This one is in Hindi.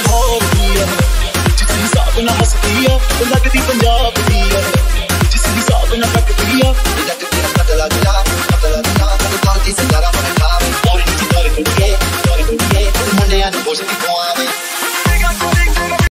लाहौर दी है, जिसकी हिसाब ना हसदी है वो लगदी पंजाब दी है, जिसकी हिसाब ना कटदी है वो जट तेरा बदला दिया कद काल दी सजारा मन खावे और नीचे कर कुड़िए मुंडियां नु पुछदी कौन